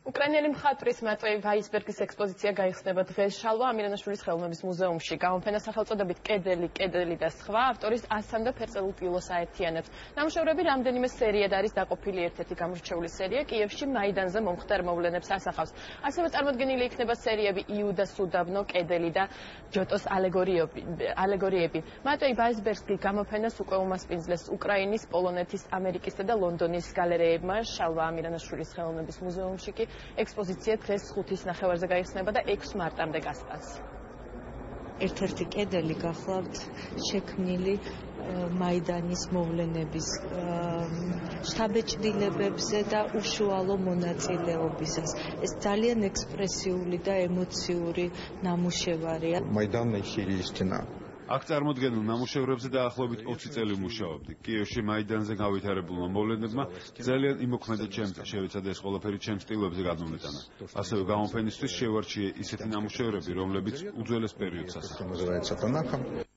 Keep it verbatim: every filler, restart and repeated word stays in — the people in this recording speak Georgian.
უკრაინელი მხატვრის მატვეი ვაისბერგის ექსპოზიცია გაიხსნება დღეს შალვა ამირანაშვილის ხელოვნების მუზეუმში. გამოფენა სახელწოდებით კედელი, კედელი და სხვა ავტორის ასამდე ფერწერულ საერთიანებს. ნამუშევრები რამდენიმე სერიად არის დაყოფილი ერთ-ერთი გამორჩეული სერია კიევში მაიდანზე მომხდარ მოვლენებს ასახავს. ასევე წარმოდგენილი იქნება სერიები იუდას უდაბნო, კედელი და ჯოტოს ალეგორიები. მატვეი ვაისბერგი გამოფენას უკვე უმასპინძლეს უკრაინის, პოლონეთის, ამერიკისა და ლონდონის გალერეებმა. შალვა ამირანაშვილის ხელოვნების მუზეუმში კი ექსპოზიცია დღეს ხუთის ნახევარზე გაიხსნება და ექვსი მარტამდე გასტანს. ერთ-ერთი კედელი გახლავთ შექმნილი მაიდანის მოვლენების შთაბეჭდილებებზე და უშუალო მონაწილეობისას. ეს ძალიან ექსპრესიული და ემოციური ნამუშევარია. Майдан хири стена. აქ წარმოდგენილ ნამუშევრებზე დაახლოებით ოცი წელი ვმუშაობდი. კიევში მაიდანზე გავითარებულმა მოვლენებმა ძალიან იმოქმედა ჩემს, შევეცადა ეს ყველაფერი ჩემს სტილებზე გადმომეტანა. ასევე გამოფენისთვის შევარჩიე ისეთი ნამუშევრები, რომლებიც უძველეს პერიოდს ასახავს.